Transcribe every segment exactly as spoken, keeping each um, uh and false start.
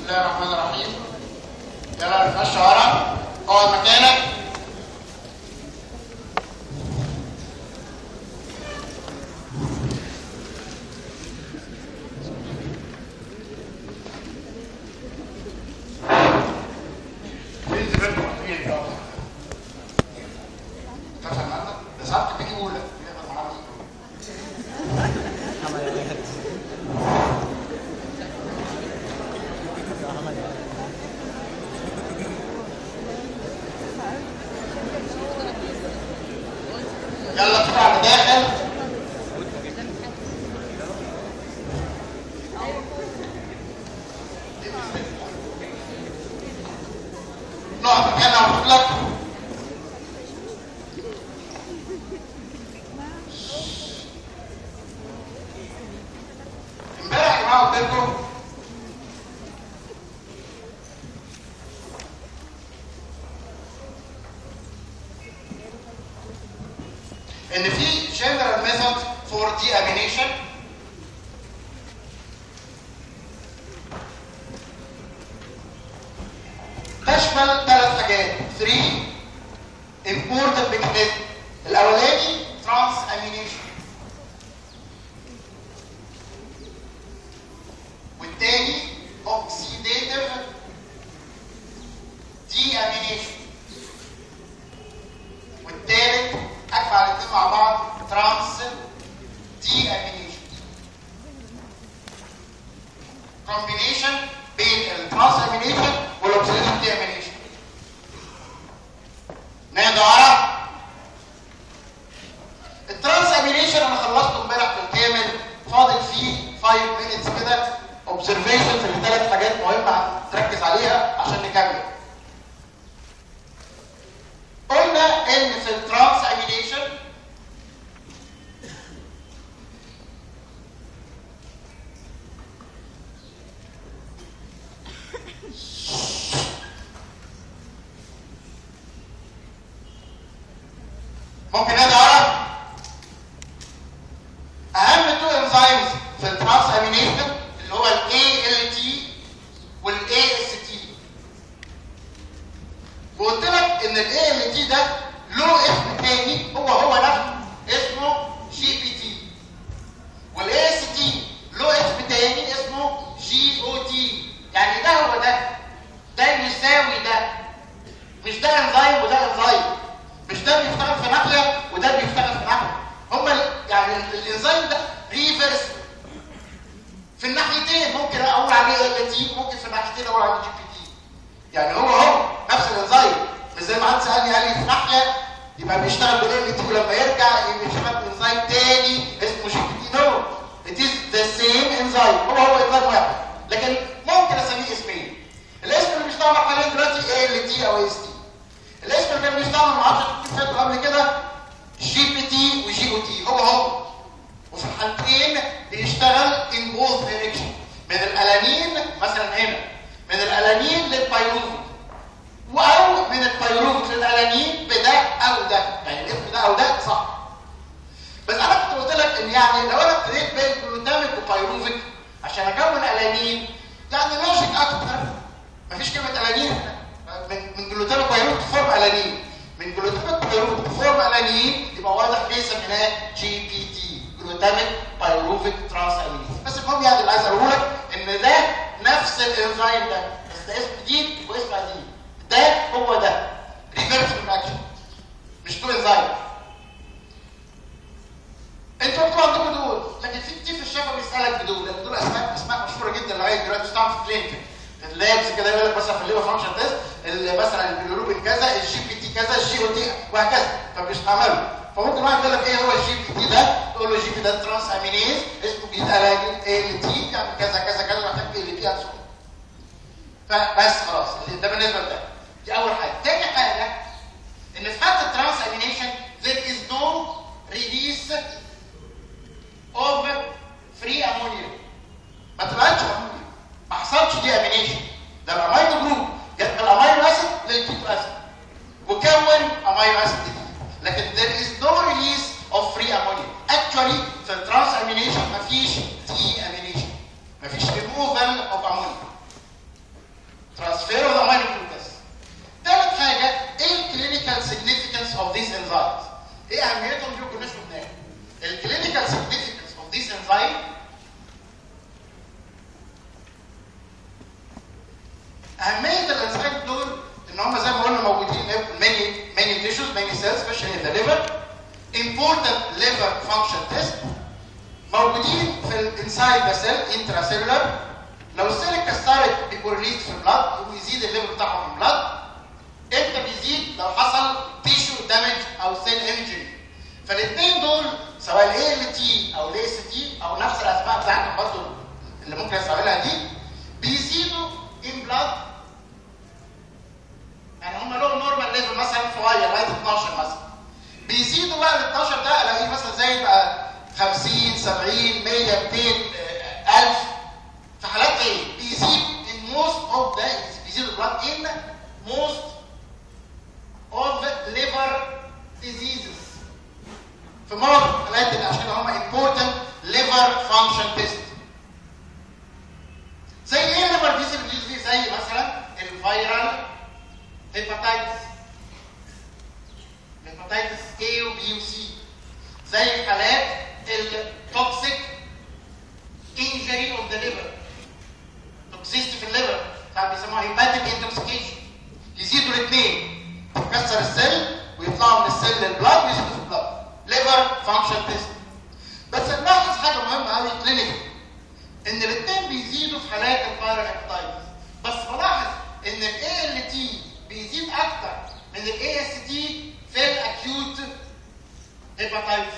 الله الرحمن الرحيم. يلا نتمشى ورا، اقعد مكانك. يلا بسرعة داخل. نقعد مكاننا ونطلق. امبارح يا جماعة قلت لكم ان في general method for deamination تشمل ثلاث حاجات، three important mechanisms. الاولاني transamination، والثاني oxidative deamination، والثالث اجمع الاثنين مع بعض ترانس دي امينيشن. كومبينيشن بين الترانس امينيشن والاوكسيديتيف دي امينيشن. نقعد ورا. الترانس امينيشن انا خلصته امبارح بالكامل، فاضل فيه خمس مينتس كده اوبزرفيشن في الثلاث حاجات مهمه تركز عليها عشان نكمل. قلنا ان في الترانس امينيشن ممكن نقدر اهم تو انزيمز في الترانس امينيشن اللي هو ال إيه إل تي وال إيه إس تي. وقلت لك ان ال إيه إل تي ده له اسم تاني هو هو نفسه اسمه جي بي تي، وال إيه إس تي له اسم تاني اسمه جي أو تي. يعني ده هو ده، ده يساوي ده، مش ده انزيم وده انزيم، مش ده بيشتغل في ناحيه وده بيشتغل في ناحيه. هما يعني الانزيم ده ريفرس في الناحيتين، ممكن اقول عليه ال تي، ممكن في الناحيتين اقول عليه جي بي تي. يعني هو هو نفس الانزيم، مش زي ما حد سالني قال لي في ناحيه يبقى بيشتغل بال تي ولما يرجع يشتغل بانزيم تاني اسمه جي بي تي. نو، ات از ذا سيم انزيم، هو هو انزيم واحد، لكن ممكن اسميه اسمين. الاسم اللي بيستعمل حاليا دلوقتي إيه إل تي او إس تي. الاسم اللي كان بيستعمل مع عشرة فاتوا قبل كده جي بي تي وجي او تي، هو هو. وفي الحالتين بيشتغل ان بوث دايركشن، من الالانين مثلا هنا، من الالانين للبيروفيك، او من البيروفيك للالانين بده او ده، يعني الاسم ده او ده صح. بس انا كنت قلت لك ان يعني لو انا ابتديت بين جلوتاميك وبيروفيك عشان اكون الانين، يعني لوجيك اكتر، مفيش كلمه الانين من من جلوتاميك بيروفيك تفورم الانين، من جلوتاميك بيروفيك تفورم الانين، يبقى واضح ليه سميناه جي بي تي، جلوتاميك بيروفيك ترانس امينيز. بس المهم يعني اللي عايز اقوله لك ان ده نفس الانزيم ده، بس ده اسم جديد واسم قديم. ده هو ده ريفرسبل اكشن، مش تو انزيم. انتوا مكتوب عندكم دول، لكن في كتير في الشفا بيسالك بدول، لان دول اسماء اسماء مشهوره جدا لغايه دلوقتي بتستعمل في الكلينيك. اللابس كده يقول لك مثلا في الليفر فانكشن تيست مثلا البيلوروبين كذا، الجي بي تي كذا، الجي او تي وهكذا، فبيستعملوا. فممكن واحد يقول لك ايه هو الجي بي تي ده؟ تقول له الجي بي ده ترانس امينيز اسمه جديد الانين إيه إل تي، يعني كذا كذا كذا، محتاج إيه إل تي انسو. فبس خلاص ده بالنسبه لده. دي اول حاجه. ثاني حاجه ان في حاله الترانس امينيشن there is no release of free ammonia. ما طلعتش امونيا، ما حصلش دي امينيشن. ده الامينو جروب جت من الامينو اسيد للكيتو اسيد وكون امينو اسيد جديد، لكن there is no release of free ammonia. actually في الترانس امينيشن مفيش دي امينيشن، مفيش removal of ammonia. ايه اهميتهم دي كنا شفناها. الكلينيكال سيجنيفيكانس اوف ذيس انزايم اهميه الانزايم دول ان هم زي ما قلنا موجودين ماني ماني تيشوز ماني سيلز سبيشالي ذا ليفر. important liver function test موجودين في الانسايد ذا سيل انتراسيلولر. لو السيل اتكسرت بيبقوا ريليز في البلاد ويزيد الليفل بتاعهم في البلاد. امتى بيزيد؟ لو حصل تيشو دامج او سيل انجري. فالاثنين دول سواء الاي ال تي او الاي اس تي او نفس الاسماء بتاعتهم برضه اللي ممكن استعملها دي بيزيدوا ان بلاد. يعني هم لهم نورمال ليفل مثلا صغير لغايه اتناشر مثلا، بيزيدوا بقى ال اتناشر ده الاقيه مثلا زي بقى خمسين سبعين مية ميتين ألف. في حالات ايه؟ بيزيد in most of the بيزيد البلاد in most of liver diseases. في معظم الحالات اللي عشان هم important liver function test. زي ايه liver disease دي؟ زي مثلا الفيرال هيباتايتس، هيباتايتس A و B و C. زي حالات التوكسيك injury of the liver، توكسيستي في الليفر ساعات بيسموها هيباتيك انتوكسيكيشن. يزيدوا الاثنين، تكسر السيل ويطلعوا من السيل للبلاد ويزيدوا في البلاد. ليفر فانكشن تيست. بس نلاحظ حاجه مهمه قوي كلينيكال ان الاثنين بيزيدوا في حالات الفيرال هيباتايتس. بس بلاحظ ان الاي ال تي بيزيد اكتر من الاي اس تي في الاكيوت هيباتايتس.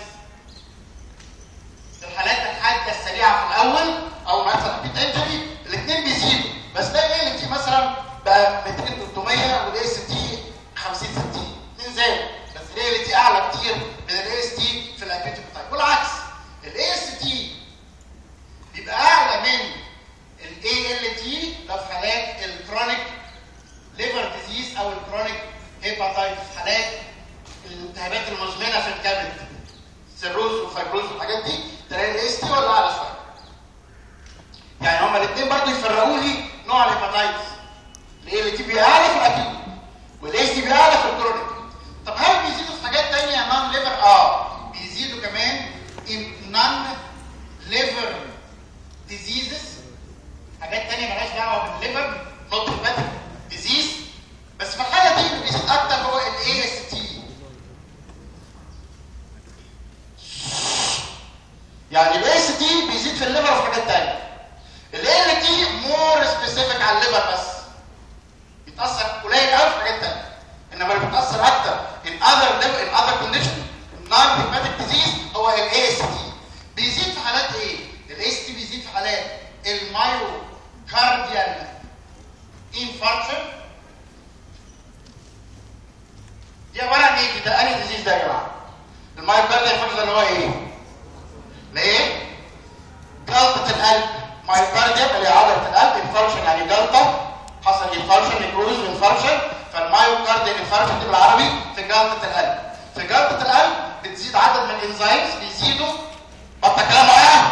الحالات الحاده السريعه في الاول او مثلا اكيوت انجري الاثنين بيزيدوا، بس ده الاي ال تي مثلا بقى ميتين تلتمية والاي اس تي خمسين ستين، اثنين زادوا. بس الاي ال تي اعلى كتير من الاي اس تي في الاكيوت هيباتايتس. والعكس الاي اس تي بيبقى اعلى من الاي ال تي لو في حالات الكرونيك ليفر ديزيز او الكرونيك هيباتايتس، حالات الالتهابات المزمنه في الكبد سيروز وفايبروز والحاجات دي تلاقي الاي اس تي ولا اعلى شويه. يعني هما الاثنين برضه يفرقوا لي نوع الهيباتايتس. الاي ال تي بيبقى اعلى في الاكيوت والاي اس تي بيبقى اعلى في الكرونيك. طب هل بيزيدوا في حاجات ثانيه نون ليفر؟ اه بيزيدوا كمان نون ليفر ديزيزز، حاجات ثانيه مالهاش دعوه بالليفر، نوت هيباتيك ديزيز. بس في الحاله دي اللي بيزيد اكتر هو الاي اس تي. يعني الاي اس تي بيزيد في الليفر وفي حاجات ثانيه. الاي ال تي مور سبيسيفيك على الليفر بس، بيتاثر قليل قوي في حاجات ثانيه، انما اللي بيتاثر اكتر in other in other condition non hepatic disease هو الاي اس تي. بيزيد في حالات ايه؟ الاي اس تي بيزيد في حالات المايوكارديال انفاركشن. دي عباره عن ايه؟ ده انهي ديزيز ده يا جماعه؟ المايوكارديال انفاركشن اللي هو ايه؟ ليه؟ جلطه القلب. مايوكارديال اللي هي عضله القلب، انفاركشن يعني جلطه، حصل انفاركشن نيكروز وانفاركشن، فالمايوكارديال انفاركشن دي بالعربي في جلطه القلب. في جلطه القلب بتزيد عدد من الانزيمز بيزيدوا. بطل كلام معايا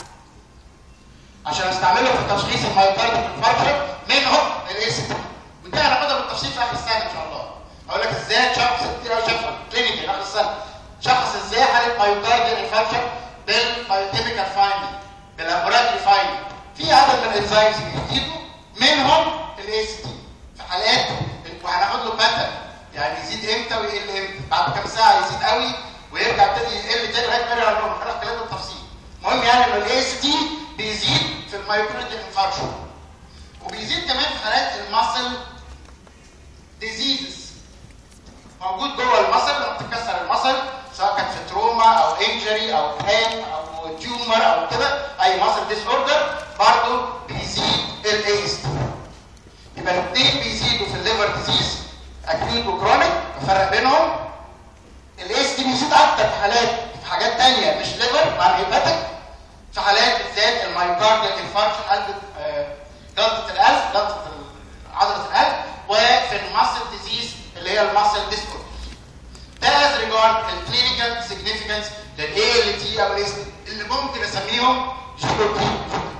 عشان استعملهم في تشخيص المايوكارديال انفاركشن، منهم الاي اس تي. ودي هناخدها بالتفصيل في اخر السنه ان شاء الله. هقول لك ازاي تشخص كتير قوي شخص كلينيكي اخر السنه. تشخص ازاي حاله مايوكارديال انفاركشن بالبايوكيميكال فايندنج، باللابوراتوري فايندنج. في عدد من الانزيمز بيزيدوا منهم الاي اس تي في حالات، وهناخد له مثل يعني يزيد امتى ويقل امتى. بعد كام ساعه يزيد قوي ويرجع يبتدي يقل تاني لغايه ما يرجع للنورمال. هناخد كلام بالتفصيل. المهم يعني ان الاي اس تي بيزيد في المايوكارديال انفاركشن، وبيزيد كمان في حالات الماسل ديزيزز. موجود جوه الماسل لما بتتكسر الماسل سواء كانت في تروما او انجري او كرام او تيومر او كده، اي ماسل ديس اوردر برضه بيزيد الاي اس تي. يبقى الاثنين بيزيدوا في الليفر ديزيز اكيوت وكرونيك. نفرق بينهم. الاي اس تي بيزيد اكتر في حالات في حاجات ثانيه مش ليفر مع هيباتيك، في حالات بالذات المايوكارديال انفاركشن قلب جلطه القلب، جلطه عضله القلب، وفي الماسل ديزيز اللي هي الماسل ديس اوردر. ده از ريجارد الكلينيكال سيجنيفيكانس للاي ال تي او الاس تي اللي ممكن اسميهم جي او تي.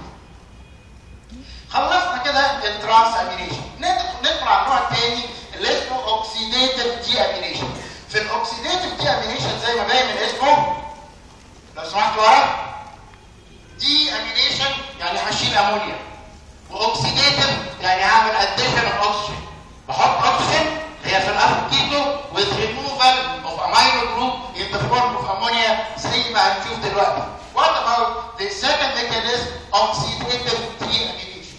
خلصنا كده الترانس امينيشن. ندخل على النوع الثاني اللي اسمه اوكسيديتيف دي امينيشن. في الاوكسيديتيف دي امينيشن زي ما باين من اسمه، لو سمحت ورا، دي امينيشن يعني هشيل امونيا، واوكسيديتيف يعني هعمل اديشن اوف اوكسجين، بحط اوكسجين هي في الالفا كيتو with removal of amino group in the form of ammonia زي ما هنشوف دلوقتي. What about the second mechanism, oxidative deamination?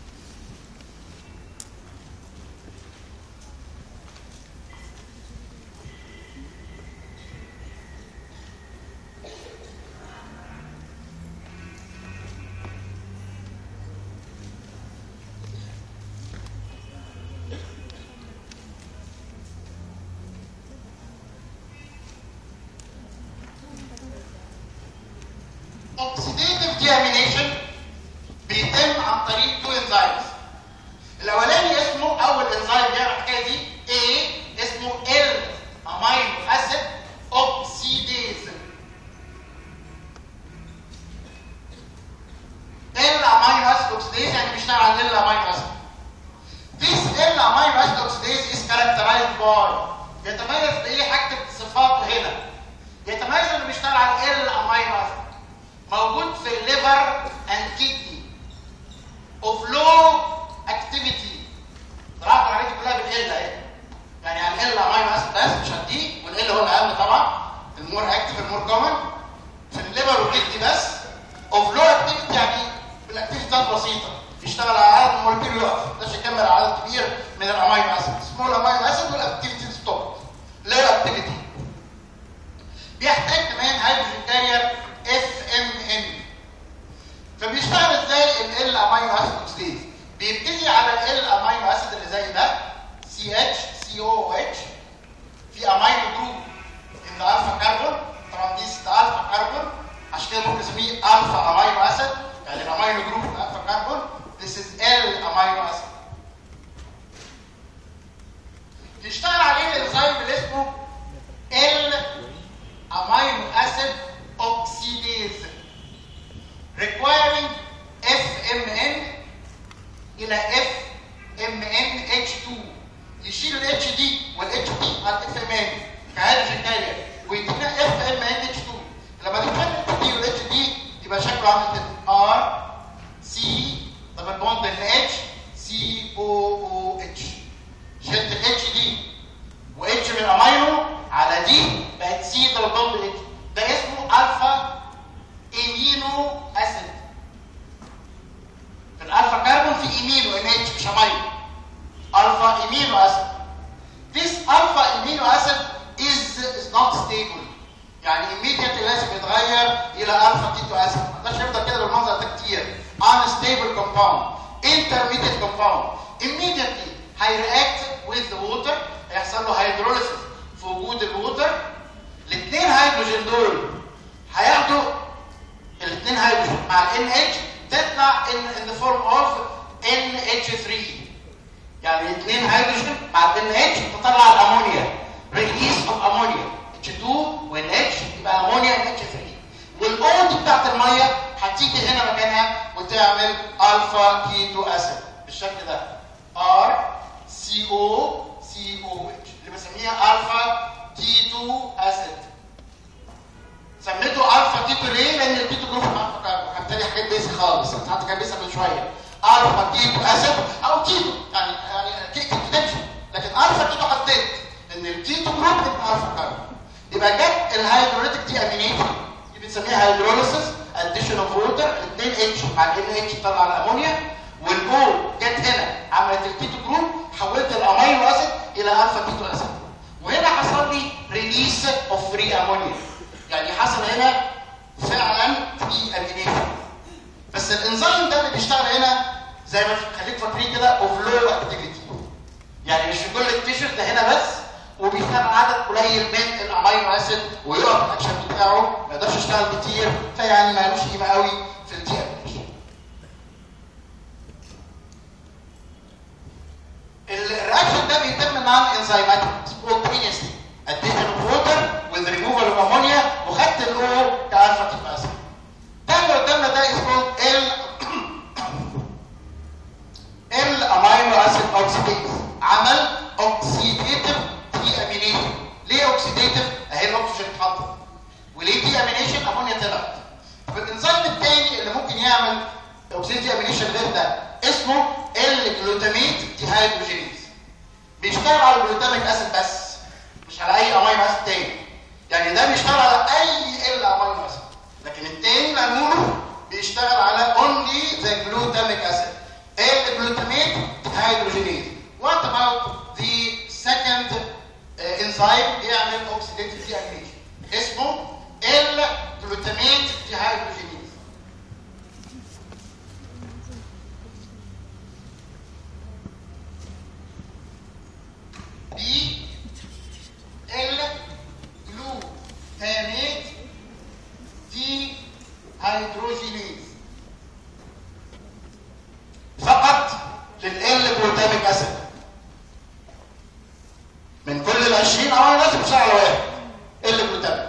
Oxidative deamination بيتم عن طريق تو انزيمز. الاولاني اسمه اول انزيم بيعمل الحكايه دي A اسمه L امينو اسيد اوكسيديز. L امينو اسيد اوكسيديز يعني بيشتغل على L امينو اسيد. This L امينو اسيد اوكسيديز is characterized by يتميز بايه؟ هكتب صفاته هنا. يتميز انه بيشتغل على L امينو اسيد، موجود في الليفر اند كيدني اوف لو اكتيفيتي. طلعت الحاجات دي كلها بالال اهي، يعني على ال امينو اسيد بس مش هديه، والال هو الاهم طبعا، المور اكتيف المور كومن في الليفر والكيدني بس. اوف لو اكتيفيتي يعني بالاكتيفيتيات بسيطه، يشتغل على عدد المولكيول يقف، ما يقدرش يكمل على عدد كبير من الامينو اسيد. سمول امينو اسيد والاكتيفيتي ستوب، لو اكتيفيتي. بيحتاج كمان هيدروجين كارير اف ام ان. فبيشتغل ازاي ال امينو اسيد اوكسيديز؟ بيبتدي على ال امينو اسيد اللي زي ده سي اتش سي او اتش، في امينو جروب ان الفا كربون، طبعا دي الفا كربون عشان كده ممكن نسميه الفا امينو اسيد، يعني الامينو جروب الفا كربون. This is L امينو اسيد. يشتغل عليه الانزيم اللي اسمه L امينو اسيد oxidase requiring اف ام ان الى اف ام ان اتش تو، يشيل ال H دي وال H دي على اف ام ان كهيدروجين كارير ويدينا اف ام ان اتش تو. لما تدخل ال دي وال H دي يبقى شكله عامل كده ار سي دبل بوند ان H سي او او اتش. شلت ال H دي و H من الامينو على دي بقت سي دبل بوند اتش. ده اسمه الفا امينو اسيد. في الالفا كربون في امينو ان اتش مش امينو، الفا امينو اسيد. This alpha amino acid is is not stable، يعني immediately لازم يتغير الى الفا كيتو اسيد. ما يقدرش يفضل كده بالمنظر ده كتير. unstable compound، intermediate compound. immediately هيرياكت with the water، هيحصل له هيدروليسيس في وجود الووتر. الاثنين هيدروجين دول هياخدوا الاثنين هيدروجين مع ال ان اتش تطلع in, in the form of ان اتش ثري، يعني اثنين هيدروجين مع ال ان اتش تطلع الامونيا، ريليس اوف امونيا اتش تو وان اتش يبقى امونيا ان اتش ثري. والاو دي بتاعت الميه هتيجي هنا مكانها وتعمل الفا كيتو اسيد بالشكل ده ار سي او سي او اتش اللي بسميها الفا كيتو اسيد. سميته الفا كيتو ليه؟ لان الكيتو جروب الفا كاربون هبتدي حاجات بيسك خالص، انت حتى كان بيسك من شويه الفا كيتو اسيد او كيتو، يعني يعني كيتو تمشي، لكن الفا كيتو حطيت ان الكيتو جروب يبقى الفا كاربون. يبقى جت الهيدروليتيك دي امينيتي دي بنسميها هيدروليسيس اديشن اوف ووتر، الاثنين اتش مع الان اتش طلع الامونيا، والاو جت هنا عملت الكيتو جروب حولت الامينو اسيد الى الفا كيتو اسيد. وهنا حصل لي ريليس اوف فري امونيا، يعني حصل هنا فعلا في امينيشن. بس الانزيم ده اللي بيشتغل هنا زي ما خليك فاكرين كده اوف لو اكتيفيتي، يعني مش في كل التيشرت ده هنا بس، وبيشتغل عدد قليل من الامينو اسيد ويقف الاكشن بتاعه ما يقدرش يشتغل كتير، فيعني مالوش قيمه قوي في الدي امينيشن. الرياكشن ده بيتم مع الانزيمات سبونتينيوسلي addition of water with removal of ammonia، وخدت الاو كالفا كيتو اسيد. ده اللي قدامنا ده اسمه ال ال امينو اسيد اوكسيديز، عمل اوكسيديتيف دي امينيشن. ليه دي امينيشن امونيا طلعت. فالانزيم الثاني اللي ممكن يعمل اوكسيديتيف دي امينيشن غير ده اسمه الجلوتاميت ديهيدروجينيز. بيشتغل على الجلوتاميك اسيد بس مش على اي امينو اسيد تاني. يعني ده بيشتغل على اي ال امينو اسيد، لكن الثاني اللي هنقوله بيشتغل على only the glutamic acid. الجلوتاميت ديهيدروجينيز. What about the second uh, enzyme بيعمل oxidative deamination اسمه الجلوتاميت ديهيدروجينيز. دي الجلوتاميت ديهيدروجينيز فقط للجلوتاميك اسيد. من كل ال عشرين امينو اسيد بيشتغل على واحد الجلوتاميك.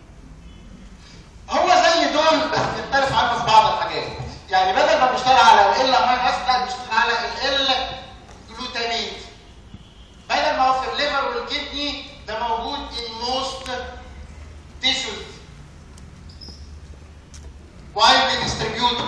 هو زي دول بس بيختلف عنه في بعض الحاجات. يعني بدل ما بيشتغل على ال امينو اسيد لا بيشتغل على الجلوتاميت. بدل ما هو في الليفر والكدني ده موجود in most tissues widely distributed.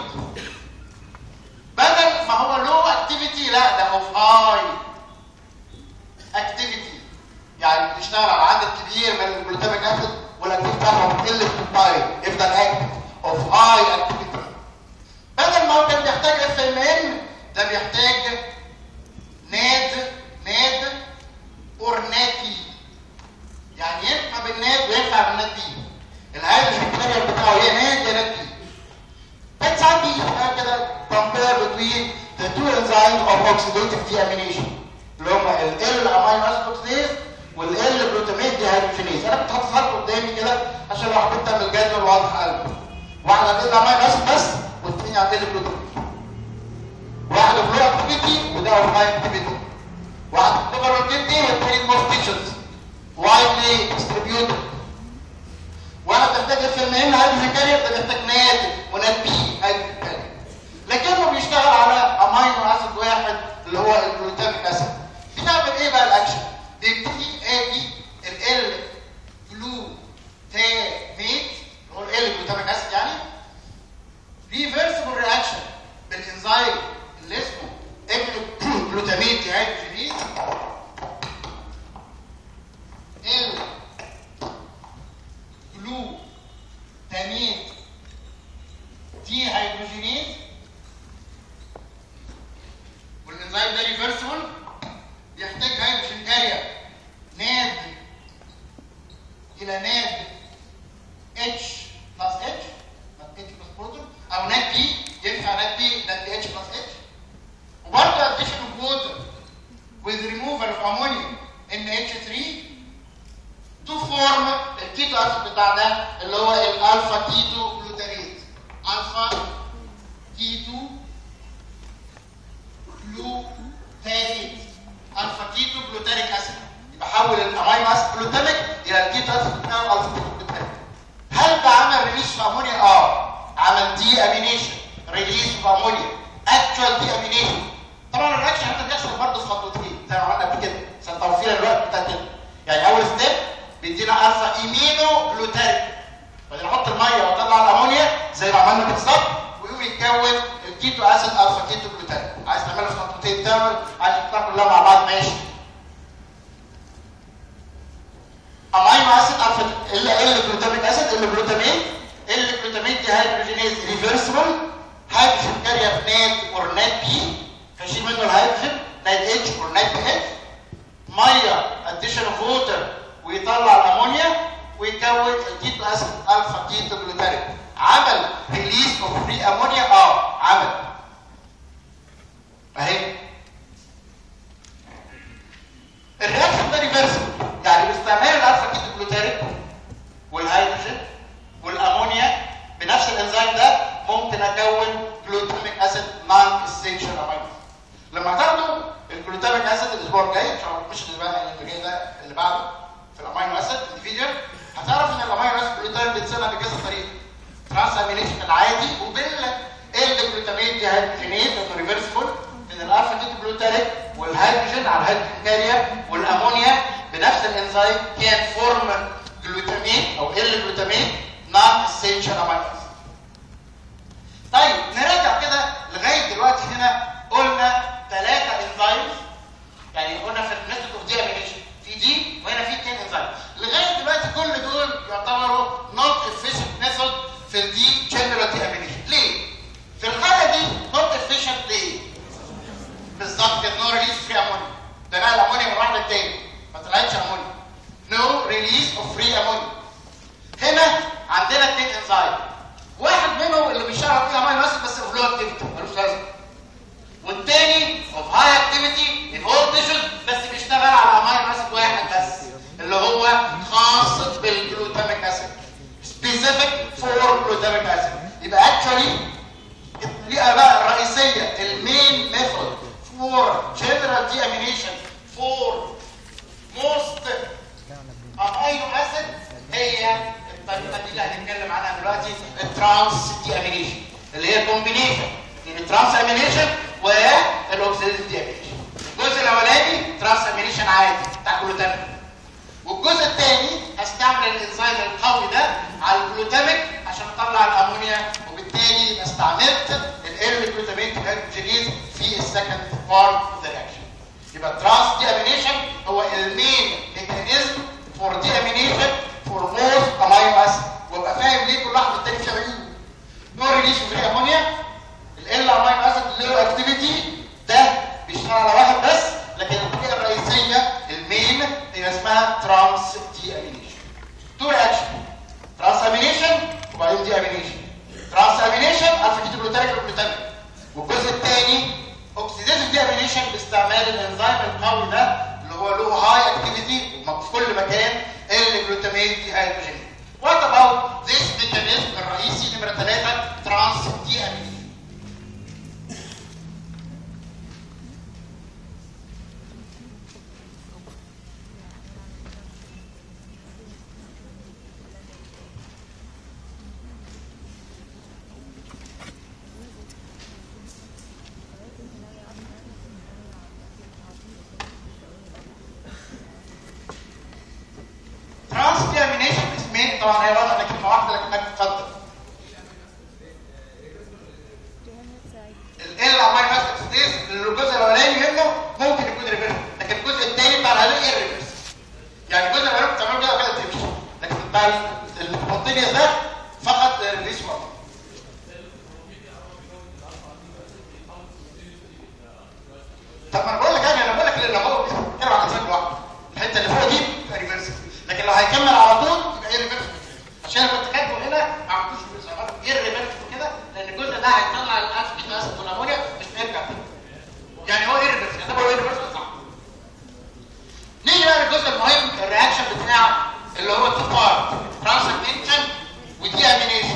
بدل ما هو low activity لا ده of high activity. يعني بيشتغل على عدد كبير من الجلوتاميك اسيد والاكتيفيتي بتاعته بتقل في الطاير يفضل اكتف of high activity. بدل ما هو كان بيحتاج اف ام ان ده بيحتاج ناد ناد اور ناتي. يعني ينفع بالناد وينفع بالناتي. الهيدروجين كارير بتاعه يا ناد يا ناتي. كان ساعات بيجي كده compare between the two enzymes of oxidative deamination اللي هما ال امينو اسيد اوكسيديز وال جلوتاميت ديهيدروجينيز. انا كنت حاططها لكم قدامي كده عشان لو حبيت تعمل جدول واضح قلبي. واحد على ال امينو اسيد بس والثاني على ال جلوتاميت. واحد في لو اكتيفيتي وده في هاي اكتيفيتي. واحد في الليفر والكدني والثاني موست تيشوز وايدلي ديستريبيوتد. واحد بيحتاج اف ام ان هيدروجين كارير ده بيحتاج ناد وناد بي هيدروجين كارير. لكنه بيشتغل على امينو اسيد واحد اللي هو الجلوتاميك اسيد. بنعمل ايه بقى الاكشن؟ بيبتدي ادي ال جلوتاميت اللي هو ال جلوتاميك اسيد يعني ريفرسبل رياكشن بالانزيم اللي اسمه الجلوتاميت ديهيدروجينيز. الجلوتاميت ديهيدروجينيز والانزيم ده ريفرسبل يحتاج هيدروجين كارير ناد الى ناد اتش بلس اتش اتش بلس بروتون او ناد بي. ينفع ناد بي ناد بي اتش بلس اتش. وبرضه addition of water with removal of ammonia ان اتش ثري to form الكيتو اسيد بتاع ده اللي هو الالفا كيتو جلوتاريت. الفا كيتو جلوتاريت الفا كيتو جلوتاريك اسيد. بحول الامينو اسيد جلوتاميك الى الكيتو اسيد بتاعه الفا كيتو جلوتاريك. هل ده عمل ريليس في امونيا؟ اه عمل دي امينيشن ريليس في امونيا اكتوال دي امينيشن. طبعا الرياكشن هنا بيحصل برضه في خطوتين زي ما عملنا قبل كده عشان توفير الوقت بتاع كده. يعني اول ستيب بيدينا الفا ايمينو جلوتاريك بعدين احط الميه واطلع الامونيا زي ما عملنا بالظبط ويقوم يتكون الكيتو اسيد الفا كيتو جلوتاريك. عايز تعملها في خطوتين تعمل، عايز تحطها كلها مع بعض ماشي. امينو اسيد الفا ال ال جلوتاميك اسيد ال جلوتامين ال جلوتامين ديهيدروجينيز ريفرسبل هيدروجين كارير ناد اور ناد بي فشيل منه الهيدروجين ناد اتش اور ناد بي اتش. ميه اديشن اوف ووتر ويطلع الامونيا ويكون الكيتو اسيد الفا كيتو جلوتاريك. عمل ريليس اوف فري امونيا اه عمل اهي. الرياكشن ده ريفرسبل يعني باستعمال الالفا كيتو جلوتاريك والهيدروجين والامونيا بنفس الانزيم ده ممكن اكون جلوتاميك اسيد نون اسينشال امينو. لما تاخدوا الجلوتاميك اسيد الاسبوع الجاي مش الاسبوع اللي جاي ده اللي بعده في الامينو اسيد الفيديو هتعرف ان الامينو اسيد جلوتاميك بيتصنع بكذا طريقه. ترانس امينيشن العادي وبال الجلوتامين ديهيدروجينيز انه ريفرسبل من الالفا كيتو جلوتاريك والهيدروجين على الهيدروجين كارير والامونيا بنفس الانزيم كان فورم جلوتامين او ال جلوتامين نون glutamic acid. يبقى actually الطريقه بقى الرئيسيه المين ميثود for general deamination for most amino acid هي الطريقه دي اللي هنتكلم عنها دلوقتي، الترانس ديامينيشن اللي هي كومبينيشن بين الترانس امينيشن والاوكسيديتيف ديامينيشن. الجزء الاولاني ترانس امينيشن عادي بتاع الجلوتاميك، والجزء الثاني هستعمل الانزيم القوي ده على الجلوتاميك عشان اطلع الامونيا، وبالتالي يبقى استعملت ال جلوتاميت هيدروجينيز في السكند بارت اوف ذا رياكشن. يبقى الترانس ديامينيشن هو المين ميكانيزم فور ديامينيشن فور موست امينو اسيد، وابقى فاهم ليه كل واحد الثاني فيه عيوب. نو ريليس فري امونيا، ال امينو اسيد له اكتيفيتي ده بيشتغل على واحد بس، لكن الطريقه الرئيسيه المين هي اسمها ترانس ديامينيشن. تو رياكشن ترانس امينيشن وبعدين ديامينيشن. ترانس امينيشن الفا كيتو جلوتاميك والجلوتاميك، والجزء الثاني اوكسيديتيف ديامينيشن باستعمال الانزيم القوي ده اللي هو له هاي اكتيفيتي في كل مكان الجلوتاميت هيدروجين. وات اباوت ذيس ميكانيزم الرئيسي نمره ثلاثه ترانس ديامينيشن. ترانس ديامينيشن اسمين طبعا، هي واضحه على كلمه واحده لكنك تفضل. ال امينو اسيد اوكسيديز الجزء الاولاني منه ممكن يكون ريفرس، لكن الجزء الثاني بتاع الهالوين ايه الريفرس؟ يعني الجزء الاولاني بتعمله كده وكده تمشي، لكن بتاع السبونتينيوس ده فقط ريفرس فقط. طب ما انا بقول لك انا انا بقول لك اللي هو بيتكلم عن انسان لوحده، الحته اللي فوق دي بتبقى ريفرس، لكن لو هيكمل على طول يبقى ايه ريفرس. عشان انا كنت كاتبه هنا ما عملتوش ايه الريفرس كده، لان الجزء ده هيطلع الالفا كيتو اسيد والامونيا مش هيرجع تاني. يعني هو ايه الريفرس؟ يعني هو ايه الريفرس صح. نيجي بقى للجزء المهم الرياكشن بتاع اللي هو تو بارت ترانس امينيشن وديامينيشن.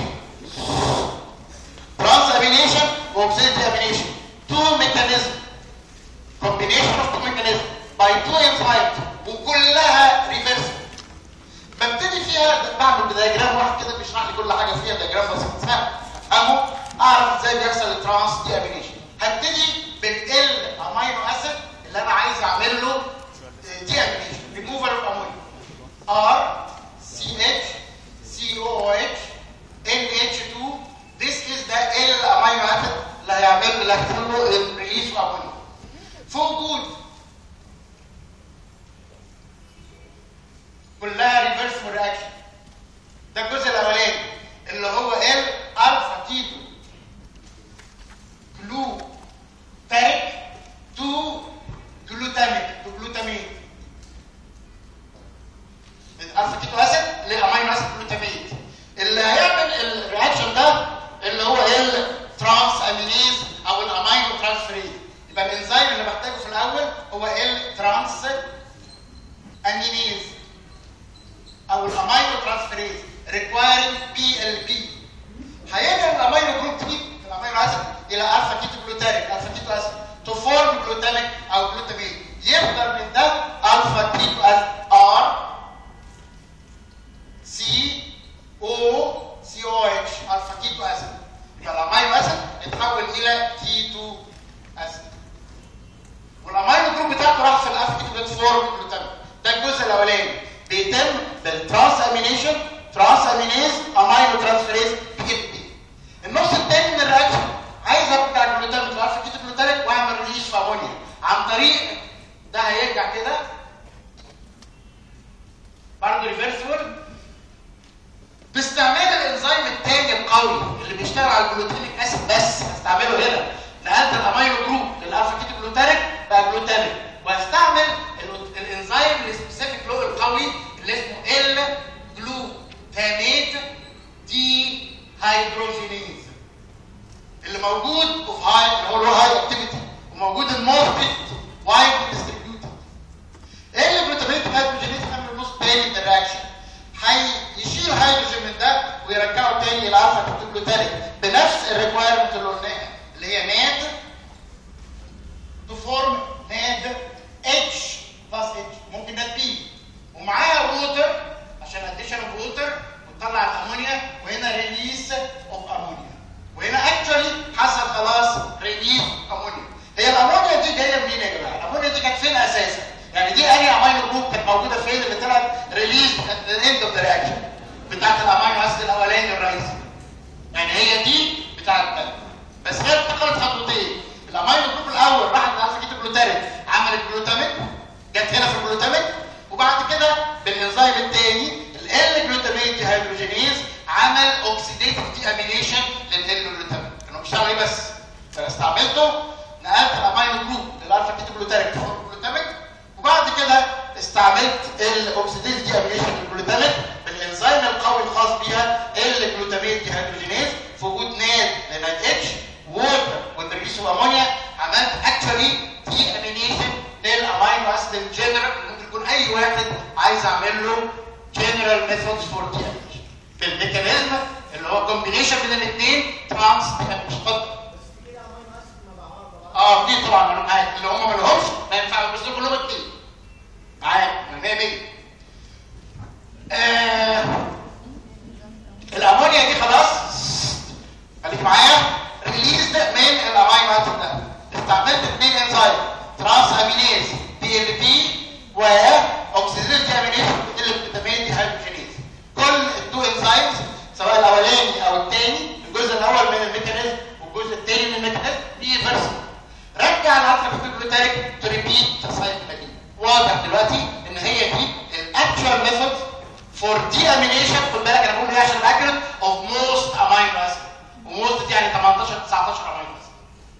ترانس امينيشن واوكسيديتيف امينيشن تو ميكانيزم combination of two mechanisms by two enzymes وكلها ريفرس. ببتدي فيها بعمل بدياجرام واحد كده بيشرح لي كل حاجه فيها، دياجرام بسيط سهل افهمه اعرف ازاي بيحصل الترانس ديامينيشن. هبتدي بالال امينو اسيد اللي انا عايز اعمل له ديامينيشن ريموفال اوف امونيا ار سي اتش سي او اتش ان اتش تو. This is the ال امينو اسيد اللي هيعمل اللي هيحصل له الريليس اوف امونيا. في وجود كلها ريفرسبل رياكشن. ده الجزء الاولاني اللي هو ال الفا كيتو جلوتاميك تو جلوتاميك تو جلوتاميت. الالفا كيتو اسيد للامينو اسيد جلوتاميت. اللي هيعمل الرياكشن ده اللي هو ال ترانس امينيز او الامينو ترانسفيريز. يبقى الانزيم اللي بحتاجه في الاول هو ال ترانس امينيز او الامينو ترانسفيريز requiring بي ال بي. هينقل الامينو جروب دي الامينو اسيد الى الفا كيتو جلوتاميك الفا كيتو اسيد تو فورم جلوتاميك او جلوتاميت. يقدر من ده الفا كيتو اسيد ار سي او سي او اتش الفا كيتو اسيد. يبقى الامينو اسيد يتحول الى كيتو اسيد، والامينو جروب بتاعته راح في الالفا كيتو جلوتاميك فورم جلوتاميك. ده الجزء الاولاني بيتم بالترانس امينيشن ترانس امينيز امينو ترانسفيريز بي ال بي. النص الثاني من الرياكشن عايز ابدا الجلوتاميك الالفا كيتو جلوتاميك واعمل ريليس في امونيا عن طريق ده. هيرجع كده برضه ريفرسبل باستعمال الانزيم الثاني القوي اللي بيشتغل على الجلوتاميك اسيد بس. هستعمله هنا، نقلت الامينو جروب للالفا كيتو جلوتاميك بقى جلوتاميك، وهستعمل الانزيم السبيسيفيك له القوي اللي اسمه ال جلوتاميت دي هيدروجينيز اللي موجود في هاي اللي هو له هاي اكتيفيتي وموجود المورفيت وايد ديستريبيوتد. ال جلوتاميت هيدروجينيز عامل نص تاني من الرياكشن، هيشيل هيدروجين من ده ويرجعه تاني للالفا كيتو جلوتاريك بنفس الريكوايرمنت اللي قلناها اللي هي ناد تو فورم ناد اتش بلس اتش، ممكن ناد بي ومعاها ووتر عشان اديشن اوف ووتر وتطلع الامونيا، وهنا ريليس اوف امونيا، وهنا اكشولي حصل خلاص ريليس امونيا. هي الامونيا دي جايه منين يا جماعه؟ الامونيا دي كانت فين اساسا؟ يعني دي انهي امينو جروب كانت موجوده فين اللي طلعت ريليز ات ذا اند اوف ذا رياكشن بتاعت الامينو اسيد الاولاني الرئيسي؟ يعني هي دي بتاعت ده، بس هي اتخذت خطوتين. الامينو جروب الاول راحت لالفا كيتو جلوتاريك عملت جلوتاميك، جت هنا في الجلوتاميك، وبعد كده بالانزيم الثاني ال جلوتاميت هيدروجينيز عمل اوكسيديتيف دي امينيشن لل جلوتاميك. كانوا بيشتغلوا ايه بس؟ فانا استعملته نقلت الامينو جروب للالفا كيتو جلوتاريك في الجلوتاميك، وبعد كده استعملت الاوكسيديتيف دي امينيشن للجلوتاميك بالانزيم القوي الخاص بيها الجلوتاميت هيدروجينيز في وجود ناد لناد اتش ووتر والريليس اوف امونيا، عملت اكشولي دي امينيشن للامينو اسيد الجنرال. ممكن يكون اي واحد عايز اعمل له جنرال ميثودز فور دي امينيشن بالميكانيزم اللي هو كومبينيشن بين الاثنين ترانس مش اتفضل. اه دي طبعا انا معاك، اللي هم ما لهمش ما ينفعش بس كلهم اثنين معاك مية مية. آه الامونيا دي خلاص خليك معايا ريليز من الامينو اسيد ده. استعملت اثنين انزيم ترانس امينيز بي ال بي واوكسيديتيف امينيز الجلوتاميت هيدروجينيز. كل التو انزيمز سواء الاولاني او الثاني، الجزء الاول من الميكانيزم والجزء الثاني من الميكانيزم ريفرسبل. رجع الالفا كيتو جلوتاريك تو ريبيت السايكل دي. واضح دلوقتي ان هي دي الاكشوال ميثود فور دي امينيشن. خد بالك انا بقول ايه عشان اتاكد اوف موست امينو اسيد، وموست دي يعني تمنتاشر تسعتاشر امينو اسيد.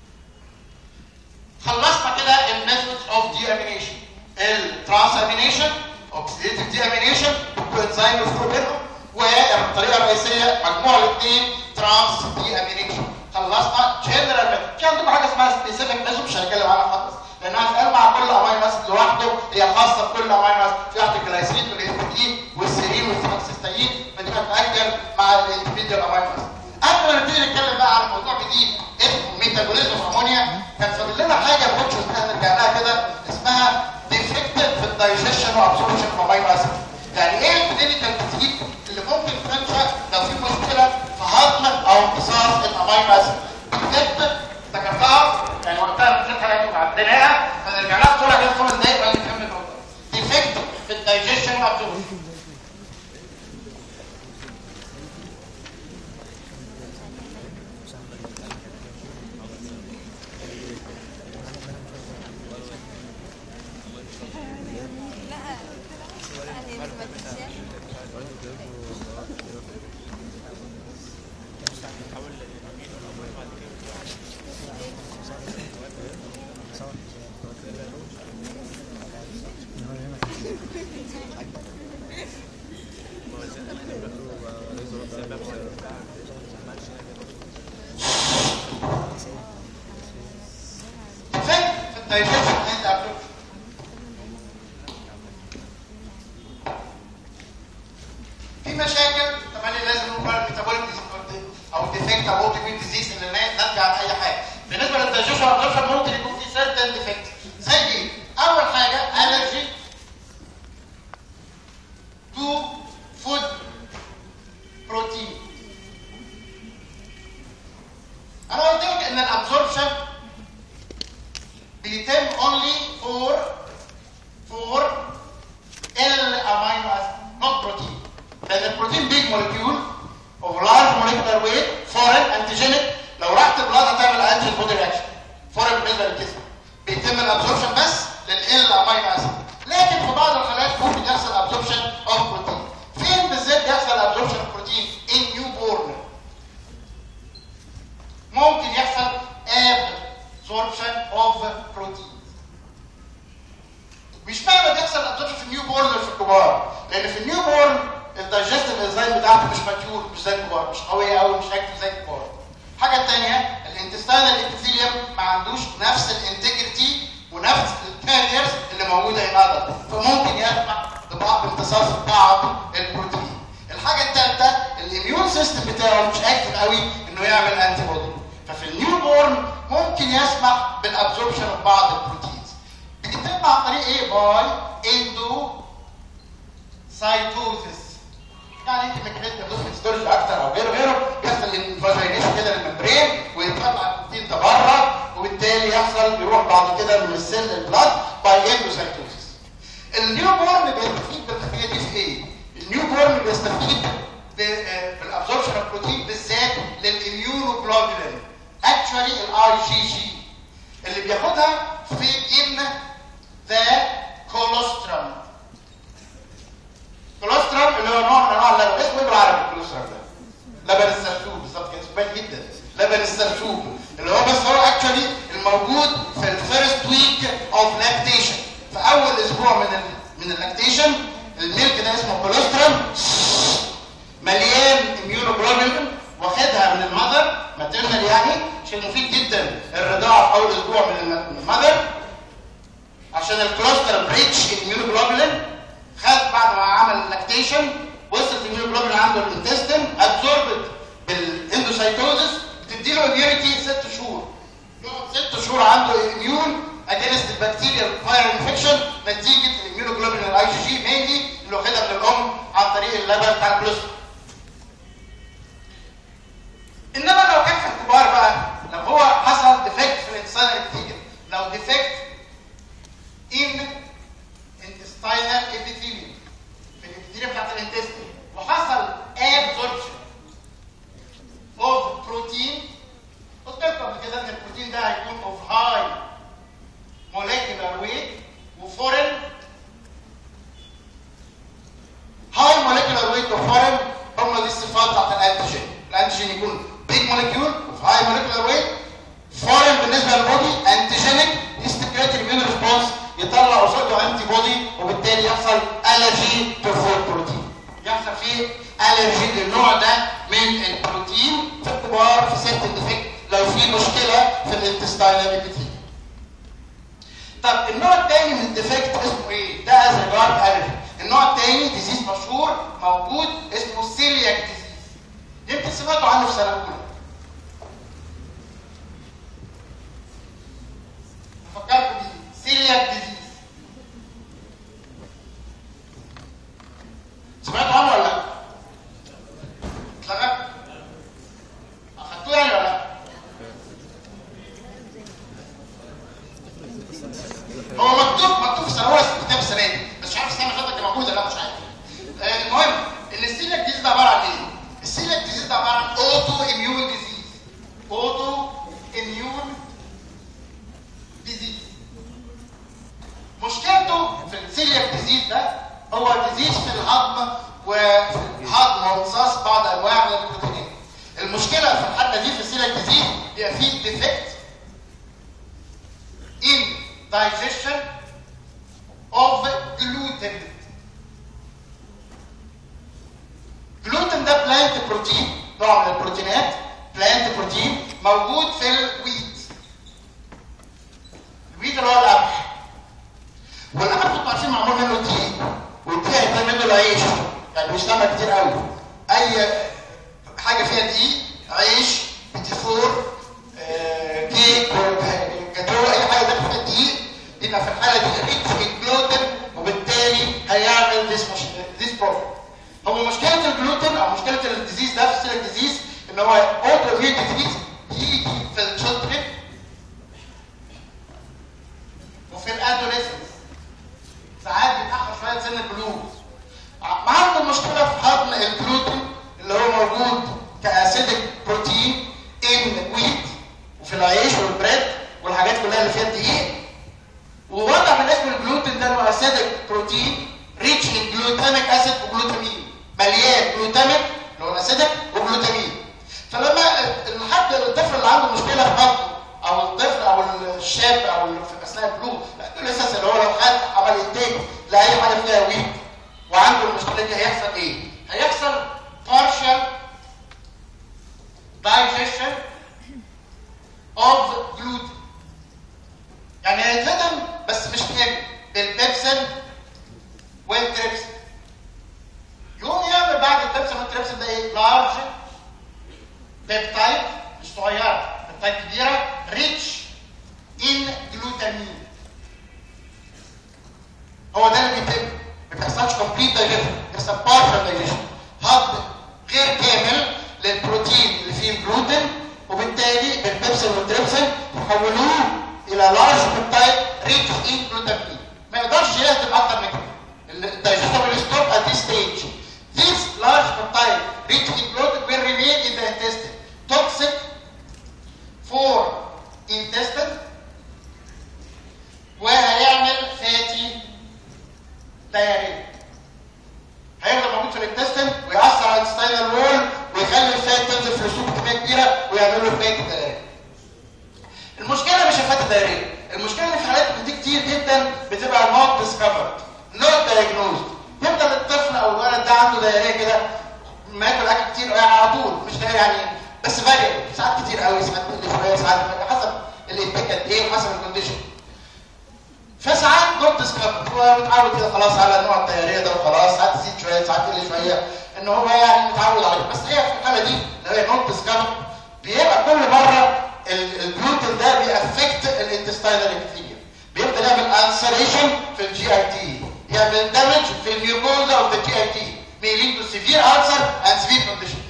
خلصنا كده الميثودز اوف دي امينيشن، الترانس امينيشن، اوكسيديتيف دي امينيشن، كوانزيم مفروض بينهم، والطريقه الرئيسيه مجموع الاثنين ترانس دي امينيشن. خلصنا جنرال ميثود. في عندكم حاجه اسمها سبيسيفيك ميثود مش هنتكلم عنها خالص لانها هتتقال مع كل امينو اسيد لوحده، هي خاصه بكل امينو اسيد. في واحد الجلايسين والاستين والسيرين والسيستين، فدي هتتاكد مع الانديفيديوال امينو اسيد. قبل ما نبتدي نتكلم بقى عن موضوع جديد اسمه ميتابوليزم امونيا، كان فاضل لنا حاجه ما كنتش نرجع لها كده اسمها ديفكتيف في الدايجيشن وابسوربشن اوف امينو اسيد. يعني ايه الكلينيكال ديزيز اللي ممكن تنشا لو في مشكله في هضم او امتصاص الامينو اسيد؟ ديفكتيف ذكرتها يعني وقتها بنشوفها انتوا عديناها، فنرجع لها بسرعه كده خمس دقايق وبعدين نكمل الموضوع. ديفكتيف في الدايجيشن وابسوربشن. في مشاكل كمان لازم نقول الميتابوليك او الديفكت او اوتوميون ديزيز اللي ناتجه عن اي حاجه. بالنسبه للدايجيشن والابسوربشن ممكن يكون في سيرتن ديفكت زي ايه؟ اول حاجه الرجي تو فود بروتين. انا قلت لك ان الابسوربشن بيتم اونلي فور فور الامينو اسيد نوت بروتين، لان البروتين بيج مولكيول اوف لارج مولكيولار ويت فورين انتيجينيك. لو رحت البلاد هتعمل انتي بودي رياكشن فورين بالنسبه للجسم. بيتم الابسوربشن بس لل امينو اسيد، لكن في بعض الحالات ممكن يحصل ابسوربشن اوف بروتين. فين بالذات يحصل ابسوربشن اوف بروتين؟ ان نيو بورن. ممكن يحصل absorption of protein. مش معنى بيحصل absorption في النيو بورن ولا في الكبار، لان في النيو بورن الدايجستيف انزيم بتاعته مش ماتيور، مش زي الكبار، مش قويه قوي، مش اكتف زي الكبار. الحاجه الثانيه الانتستينال ابيثيليوم ما عندوش نفس الانتجريتي ونفس الكاريرز اللي موجوده هنا، فممكن يسمح بامتصاص بعض البروتين. الحاجه الثالثه الاميون سيستم بتاعه مش اكتف قوي انه يعمل انتي بودي. ففي النيو بورن ممكن يسمح بالابزوربشن اوف بعض البروتينز. بتتم عن طريق ايه؟ باي اندو سايتوزيس. يعني انت ميكانيزم بتدخل ستورج اكتر او غيره غيره، يحصل انفاجينيشن كده للممبرين ويطلع البروتين ده بره، وبالتالي يحصل يروح بعد كده من السيل للبلاد باي اندو سايتوزيس. النيو بورن بيستفيد بالخليه دي في ايه؟ النيو بورن بيستفيد بالابزوربشن اوف بروتين بالذات للاميونوجلوبولين، اكشولي الاي جي جي اللي بياخدها في ان ذا كولوسترم. كولوسترم اللي هو نوع من انواع اللبن، اسمه ايه بالعربي الكولوسترم ده؟ لبن السرسوب، بالظبط كده، سباك جدا، لبن السرسوب اللي هو بس هو اكشولي الموجود في الفيرست ويك اوف لاكتيشن. في اول اسبوع من ال من اللاكتيشن الميلك ده اسمه كولوسترم، مليان اميونوجلوبولين، واخدها من المذر ماتيرنال، يعني شيء مفيد جدا الرضاعه في اول اسبوع من المذر، عشان الكولوسترم ريتش اميونوجلوبولين. خد بعد ما عمل اللاكتيشن وصلت الاميونوجلوبولين عنده الانتستين، ابزوربت بالاندوسايتوزس، بتديله اميونيتي ست شهور. يقعد ست شهور عنده اميون اجينست البكتيريا فايرال انفكشن نتيجه الاميونوجلوبولين الاي جي جي مينلي اللي واخدها من الام عن طريق اللبن بتاع الكولوسترم. انما لو كان في الكبار بقى، لو هو حصل ديفكت في الانسان الابيثيليال، لو ديفكت ان intestinal epithelium في الابيثيليوم بتاعت الانتستين، وحصل absorption of protein، قلت لكم قبل كده ان البروتين ده هيكون of high molecular weight وفورين. high molecular weight وفورين هم دي الصفات بتاعت الانتيجين. الانتيجين يكون big molecule of high molecular weight، foreign بالنسبه للبودي، antigenic يستكريت immune response يطلع قصاده انتي بودي، وبالتالي يحصل allergy to food protein، يحصل فيه allergy للنوع ده من البروتين في الكبار في ست ديفكت لو في مشكله في الانتستينال ابيثيليوم. طب النوع الثاني من الديفكت اسمه ايه؟ ده از ريجارد allergy. النوع الثاني ديزيز مشهور موجود اسمه سيلياك ديزيز، يمكن سمعتوا عنه في سنه اولى. افكركم بيه، سيلياك ديزيز سمعتوا عنه ولا لا؟ اتلغى؟ اخدتوه يعني ولا لا؟ هو مكتوب مكتوب في سنه اولى كتاب السنه دي، بس مش عارف السنه اللي فاتت كان موجوده لا مش عارف. آه المهم ان السيلياك ديزيز ده عباره عن ايه؟ السيلياك ديزيز ده عباره عن اوتو اميون ديزيز. اوتو اميون ديزيز. مشكلته في السيلياك ديزيز ده هو ديزيز في الهضم، وفي الهضم وامتصاص بعض انواع من البروتينات. المشكله في الحاله دي في السيلياك ديزيز بيبقى فيه ديفكت in digestion of gluten. gluten ده بلانت بروتين، نوع من البروتينات، بلانت بروتين موجود في الويت. الويت اللي هو القمح، والقمح انتوا عارفين معمول منه دقيق، والدقيق هيتعمل منه العيش، يعني بيشتغل كتير قوي. اي حاجه فيها دقيق، عيش، بيتي فور، آه، كيك، جاتوه، اي حاجه داخل فيها دقيق يبقى في الحاله دي ريتش الجلوتين، وبالتالي هيعمل ذيس ذيس بروبلم. هو مشكله الجلوتين او مشكله الديزيز ده في السيلياك ديزيز ان هو اوتو اميون ديزيز يجي في الشولدرن وفي الادوليسنس، ساعات بيتاخر شويه سن البلوغ. عنده مشكله في هضم الجلوتين اللي هو موجود كاسيدك بروتين ان ويت وفي العيش والبريد والحاجات كلها اللي فيها الدقيق. ووضع من اسم الجلوتين ده انه اسيدك بروتين ريتش ان جلوتاميك اسيد وجلوتامين، مليان جلوتاميك اللي هو الاسيدك وجلوتامين. فلما الحد بيبتايد مش صغيره، بيبتايد كبيره ريتش ان جلوتامين. هو ده اللي بيتم، ما بيحصلش كومبليت دايجيشن، بيحصل بارشال دايجيشن، هضم غير كامل للبروتين اللي فيه الجلوتين، وبالتالي بالبيبسين والتريبسين يحولوه الى لارج بيبتايد ريتش ان جلوتامين. ما يقدرش يهضم اكتر من كده. الدايجيشن will stop at this stage. This large peptide rich in gluten will remain in the intestine, toxic for intestine, وهيعمل فاتي دايرين. هيفضل موجود في الانتستين ويأثر على الانتستينال وول ويخلي الفات تنزل في الرسوم بكميه كبيره ويعمل له فاتي دايرين. المشكله مش الفاتي دايرين، المشكله ان في حالات دي كتير جدا بتبقى not discovered, not diagnosed. يفضل الطفل او الولد ده عنده دايريه كده، ما ياكل اكل كتير يعني على طول، مش ده يعني بس فاريبل، ساعات كتير قوي، ساعات كل شويه، ساعات حسب الانتاج قد ايه وحسب الكونديشن. فساعات نوت ديسكفر، هو متعود كده خلاص على نوع الدايريه ده وخلاص، ساعات تزيد شويه ساعات تقل شويه، ان هو يعني متعود عليه. بس هي في الحاله دي اللي هي نوت ديسكفر بيبقى كل مره الجلوتين ده بيأفكت الانتستينال ابيثيليوم، بيبدا يعمل انسريشن في الجي اي تي، يعمل دامج في الميوكوزا اوف ذا جي اي تي، may lead to severe ulcer and severe conditions.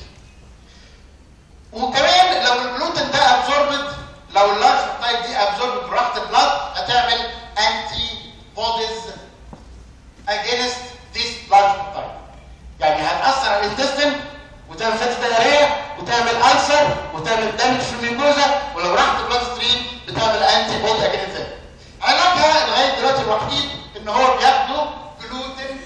وكمان لو الجلوتين ده ابزوربد، لو اللارج بيبتايد دي ابزوربد براحه البلاد، هتعمل انتي بوديز against this large peptide. يعني هتاثر على الانتستين وتعمل فاتي دايريه وتعمل ألسر وتعمل دامج في الميوكوزا، ولو راحت البلاد ستريم بتعمل انتي بودي against it. علاجها لغايه دلوقتي الوحيد ان هو بياخدوا جلوتين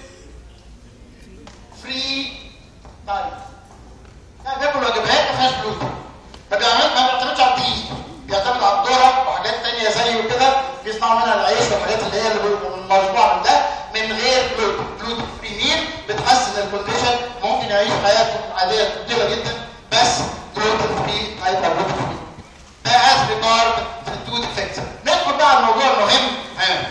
فري دايت. يعني بياكل وجبات ما فيهاش جلوتين، ما بيعملش ما بيعتمدش على الدقيق، بيعتمد على الذره وحاجات ثانيه زيه كده بيصنعوا منها العيش والحاجات اللي هي المصنوعه من ده من غير جلوتين. جلوتين فري ميل بتحسن الكونديشن، ممكن يعيش حياته عاديه طويله جدا، بس جلوتين فري هيبقى جلوتين فري. ده از ريجارد في التو ديفكتس. ندخل بقى على الموضوع المهم ها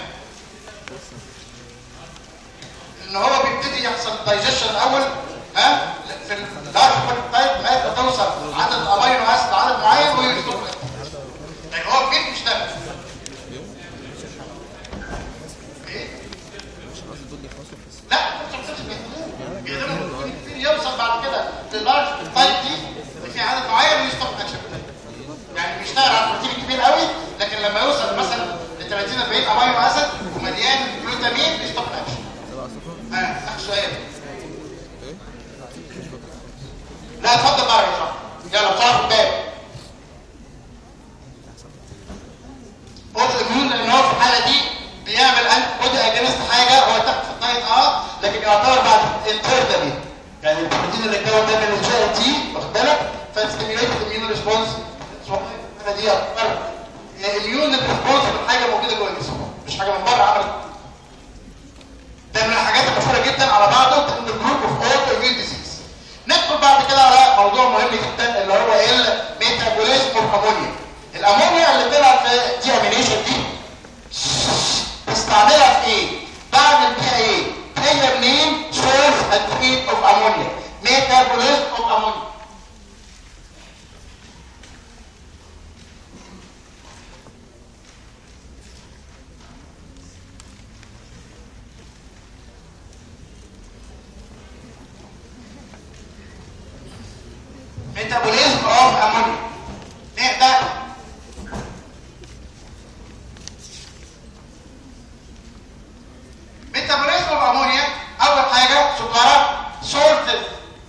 ان هو بيبتدي يحصل دايجيشن الاول ها في اللارج بيبتايد لغايه ما توصل عدد امينو اسيد عدد معين ويستوب. يعني هو البيت مش تمام. لا يوصل بعد كده للارج بيبتايد دي اللي في عدد معين ويستوب اكشن. يعني بيشتغل على البروتين كبير قوي، لكن لما يوصل مثلا ل ثلاثين أربعين امينو اسيد ومليان جلوتامين بيستوب اكشن. ها اخر سؤال. لا اتفضل بقى يا شباب، يلا بصراحه الباب. قلت الاميون ان هو في الحاله دي بيعمل انت بودي اجينست حاجه هو تحت في الدايت اه، لكن يعتبر بعد انترنالي، يعني البروتين اللي اتكون ده من الجي اي تي واخد بالك، فاستيميوليت الاميون ريسبونس. الحاله دي يعتبر الاميون ريسبونس من حاجه موجوده جوه الجسم، مش حاجه من بره عملت. ده من الحاجات المشهوره جدا على بعضه ان الجروب اوف اوتو اميون ديزيز. ندخل بعد كده على موضوع مهم جدا اللي هو الميتابوليزم اوف امونيا. الامونيا اللي طلع في دي امينيشن دي بستعملها في ايه؟ بعمل بيها ايه؟ هي منين؟ سورس اند فيد اوف امونيا، ميتابوليزم اوف امونيا. ميتابوليزم اوف امونيا نقدر ميتابوليزم اوف امونيا. اول حاجه سكرات سولتد.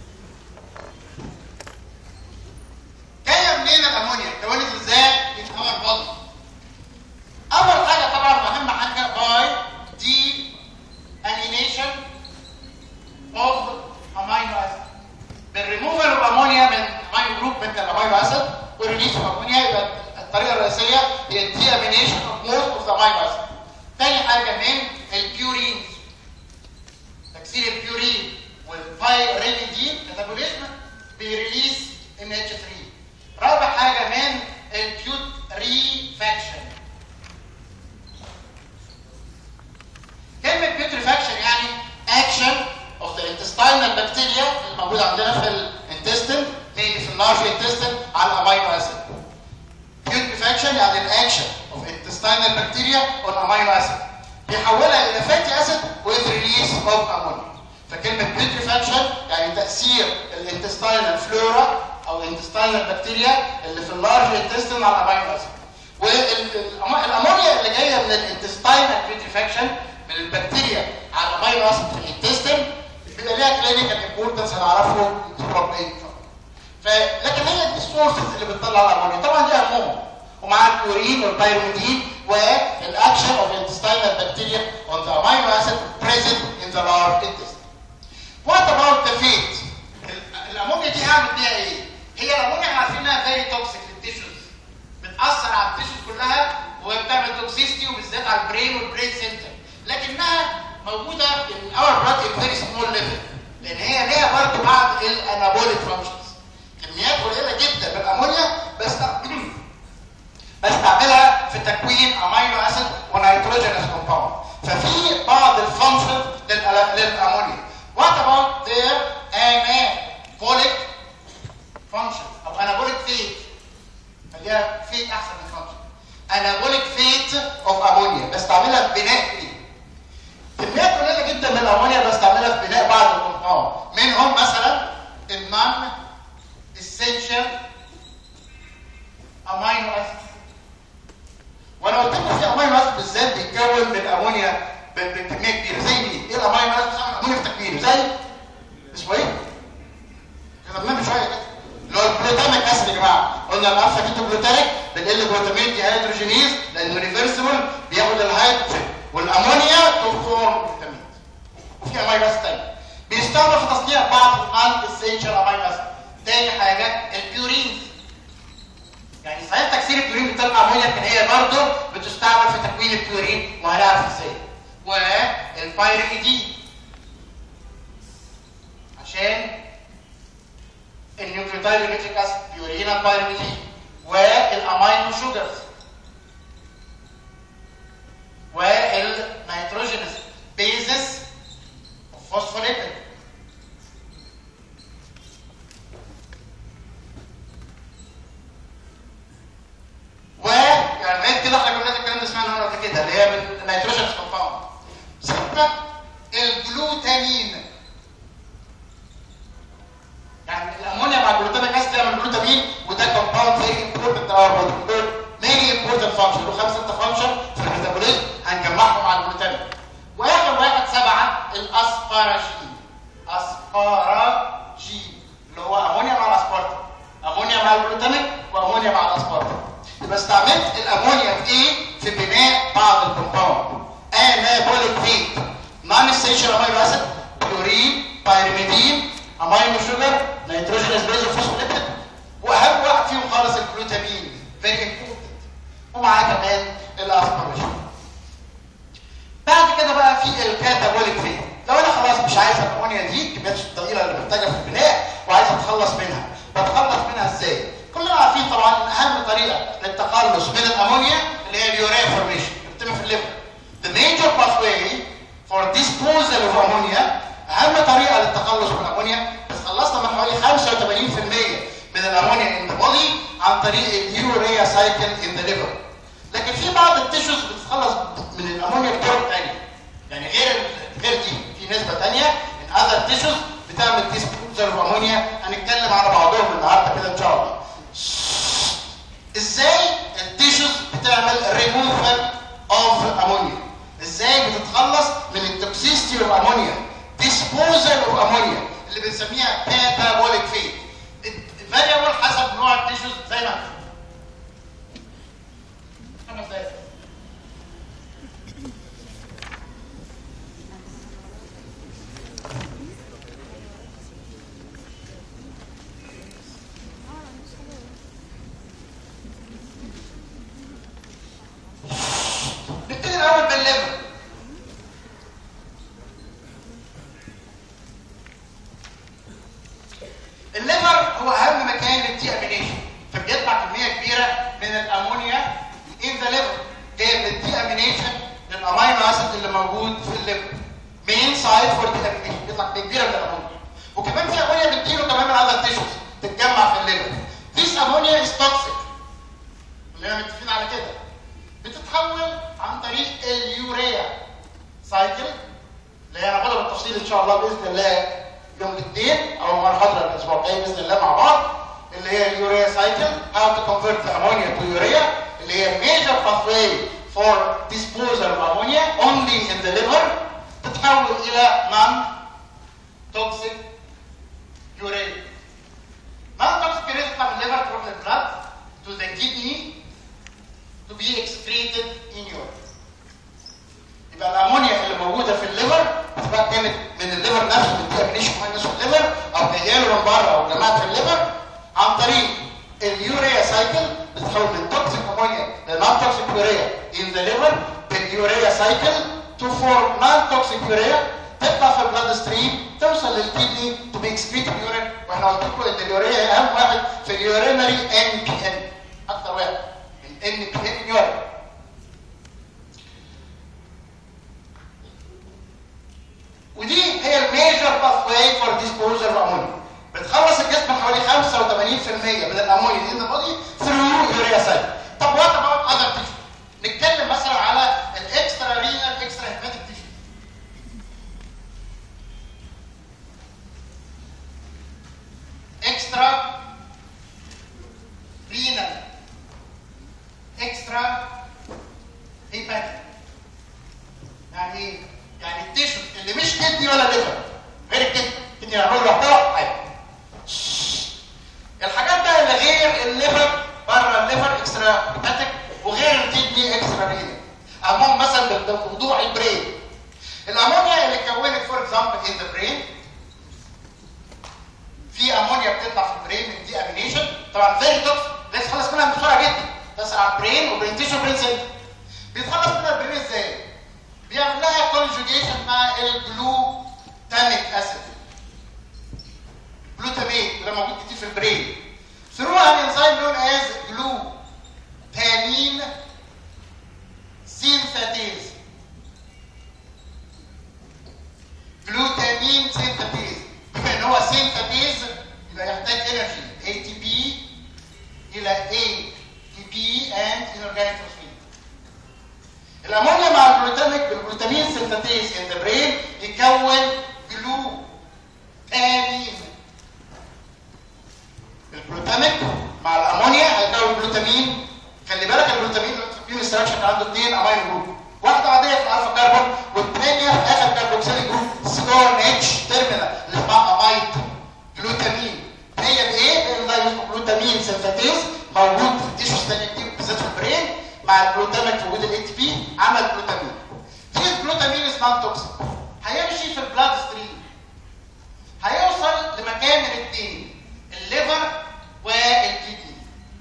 جايه منين الامونيا؟ اتكونت ازاي؟ في اور بودي. اول حاجه طبعا اهم حاجه باي دي امينيشن اوف امينو اسيد. بالريموفال اوف امونيا من امينو جروب من الامينو اسيد والريليس اوف امونيا، يبقى الطريقه الرئيسيه هي الدي امينيشن اوف موست اوف ذا امينو اسيد. ثاني حاجه من البيورين، تكسير البيورين والبايريميدين كاتابوليزم بيريليس ان اتش ثلاثة. رابع حاجه من البيوتريفاكشن. كلمه بيوتريفاكشن يعني اكشن اوف ذا intestinal bacteria الموجوده عندنا في الانتستين، ميلي في اللارج انتستين على الامينو اسيد. putrefaction يعني الاكشن of intestinal bacteria on amino acid بيحولها الى fatty acid with release of ammonia. فكلمه putrefaction يعني تاثير الانتستينال فلورا او الانتستينال بكتيريا اللي في اللارج انتستين على الامينو اسيد. والامونيا اللي جايه من الانتستينال putrefaction من البكتيريا على الامينو اسيد في الانتستين بيبقى ليها كلينيكال امبورتنس هنعرفه بروبلين. فلكن هي دي السورسز اللي بتطلع الامونيا طبعا دي اهمهم ومع الكلورين والبيروميدين والاكشن اوف intestinal bacteria on the amino acid present in the large intestine. What about the fate؟ الامونيا دي هعمل بيها ايه؟ هي الامونيا احنا عارفين انها فيري توكسيك للتيشوز بتاثر على التيشوز كلها وبتعمل توكسيستي وبالذات على البرين والبرين سنتر، لكنها موجوده in our blood in very small level لان هي ليها برضه بعض الانابوليك فانكشنز. كميات قليله جدا من الامونيا بس بستعملها في تكوين امينو اسيد ونيتروجينس كومباوند. ففي بعض الفانكشن للامونيا. What about their anabolic function او anabolic fate؟ خليها fate احسن من function. anabolic fate of ammonia بستعملها في بناء ايه؟ كميات قليله جدا من الامونيا بستعملها في بناء بعض الكومباوند، منهم مثلا النون essential امينو اسيد. وانا قلت لكم في امينو اسيد بالذات بيتكون من امونيا بكميه كبيره زي مين؟ ايه الامينو اسيد بتاع امونيا في تكوينه؟ زي اسمه ايه؟ كتبناه من شويه كده اللي هو الجلوتاميك اسيد يا جماعه. قلنا الالفا كيتو جلوتاميك بنقل جلوتامين دي هيدروجينيز لانه ريفرسبل بياخد الهيدروجين والامونيا تفورم جلوتامين. وفي امينو اسيد ثانيه بيستخدم في تصنيع بعض الان اسينشال امينو اسيد. تاني حاجه البيورينز، يعني صحيح تكسير البيورين بتطلع امونيا لكن هي برضه بتستعمل في تكوين البيورين وهنعرف ازاي. والبيريميدين عشان النيوكليوتايد نيوكليك اسيد بيورينا البيريميدين والامينو شوجرز والنيتروجينس بيزس وفوسفوليبيد. ويعني لغايه كده احنا كنا الكلام ده سمعنا قبل كده اللي هي من النيتروجين كومباوند. سته الجلوتامين، يعني الامونيا مع الجلوتاميك اسيد يعمل جلوتامين وده كومباوند فيري امبورتنت اور بودي ميني امبورتنت فانكشن له خمسه سته فانكشن في الميتابوليزم هنجمعهم مع الجلوتامين. واخر واحد سبعه الاسباراجين. اسباراجين اللي هو امونيا مع الاسبارتام، امونيا مع الجلوتاميك وامونيا مع الاسبارتام. يبقى استعملت الامونيا في ايه؟ في بناء بعض الكومباوند. انابوليك فيت نون اسينشال امينو اسيد كلورين بايرميدين امينو شوجر نيتروجينس بيز وفوسفوليبيد. واهم واحد فيهم خالص الجلوتامين فيري امبورتنت ومعاه كمان الاسباراجين. بعد كده بقى في الكاتابوليك فيت. لو انا خلاص مش عايز الامونيا دي الكميات الضئيله اللي محتاجها في البناء وعايز اتخلص منها، بتخلص منها ازاي؟ كلنا عارفين طبعا ان اهم طريقه للتخلص من الامونيا اللي هي اليوريا فورميشن بتتم في الليفر. The major pathway for disposal of ammonia اهم طريقه للتخلص من الامونيا، بس خلصنا من حوالي خمسه وثمانين بالمئة من الامونيا in the body عن طريق اليوريا سايكل in the liver. لكن في بعض التيشوز بتتخلص من الامونيا بطرق ثانيه، يعني غير غير دي في نسبه ثانيه من other tissues بتعمل disposal of ammonia هنتكلم على بعضهم النهارده كده ان شاء الله. ازاي التيشوز بتعمل ريموفال اوف امونيا؟ ازاي بتتخلص من التوكسيستي اوف امونيا؟ ديسبوزال اوف امونيا اللي بنسميها كاتابوليك فيت. الفاريبل حسب نوع التيشوز زي ما انت خمس دقايق. نبتدي الاول بالليفر. الليفر هو اهم مكان للدي امينيشن، فبيطلع كميه كبيره من الامونيا ان ذا ليفر جايه من الدي امينيشن للامينو اسيد اللي موجود في الليفر. مين سايد فور دي امينيشن بيطلع كميه كبيره من الامونيا، وكمان في امونيا بتجيله كمان من اذر تيشوز تتجمع في الليفر. امونيا از توكسيك، خلينا متفقين على كده. بتتحول عن طريق اليوريا سايكل اللي هي هناخدها بالتفصيل ان شاء الله باذن الله يوم الاثنين او محاضره الاسبوع الجاي باذن الله مع بعض، اللي هي اليوريا سايكل how to convert the ammonia to urea، اللي هي major pathway for disposal of ammonia only in the liver. تتحول الى non toxic urea. non toxic urea تطلع من الليفر تروح للبلاد to the kidney to be excreted in urine. يبقى الامونيا اللي موجوده في الليفر سواء كانت من الليفر نفسه من الديامينيشن ماينس في الليفر او جايه له من بره او جماعه في الليفر عن طريق اليوريا سايكل بتتحول من توكسيك امونيا لنون توكسيك يوريا ان ذا ليفر باليوريا سايكل تو فورم نون توكسيك يوريا تطلع في البلاد ستريم توصل للكدني تو بي اكسكريتد يورين. واحنا قلت لكم ان اليوريا اهم واحد في اليورينري ان بي ان، اكثر واحد الان بي ان يورين. ودي هي الميجر باثواي فور ديسبوزال اوف امونيا. بتخلص الجسم حوالي خمسة وثمانين بالمية من الامونيا دي ان بودي ثرو يوريا سايكل. طب وات اباوت اذر تيشو؟ نتكلم مثلا على الاكسترا رينال اكسترا هيباتيك تيشو. اكسترا رينال اكسترا هيباتيك يعني ايه؟ يعني التيشو اللي مش كدني ولا ليفر غير الكدني، كدني هنقول لوحدها حاجه. الحاجات بقى اللي غير الليفر بره الليفر اكسترا هيباتيك وغير الكدني اكسترا رينال. اهمهم مثلا بموضوع البرين. الامونيا اللي اتكونت فور اكزامبل ان ذا برين، في امونيا بتطلع في البرين من دي امينيشن طبعا فيري توكسيك لازم تخلص منها بسرعه جدا، تاثر على البرين وبرين تيشو برين سيل. بيتخلص منها البرين ازاي؟ بيعمل لها كونجوجيشن مع الجلوتاميك اسيد جلوتاميت وده موجود كتير في البرين through an enzyme known as glutamine synthetase. glutamine synthetase بما ان هو سينثيتيز يبقى يحتاج انرجي A T P الى A T P and inorganic phosphate. الامونيا مع الجلوتاميك بالجلوتامين سينثيتيز ان ذا برين يكون جلوتامين. الجلوتاميك مع الامونيا هيكون جلوتامين. خلي بالك الجلوتامين في ستراكشر عنده اثنين امينو جروب، واحده عاديه في الالفا كربون والثانيه في اخر كربوكسيليك جروب سي او ان اتش تيرمينال اللي اسمها امايد جلوتامين. هي بايه؟ بانزيم اسمه جلوتامين سينثيتيز موجود في التيشوز ثانيه كتير بالذات في البرين مع الجلوتاميك في وجود الاي تي بي عمل جلوتامين. في الجلوتامين از نون توكسيك هيمشي في البلاد ستريم هيوصل لمكان من الاثنين الليفر والكدني.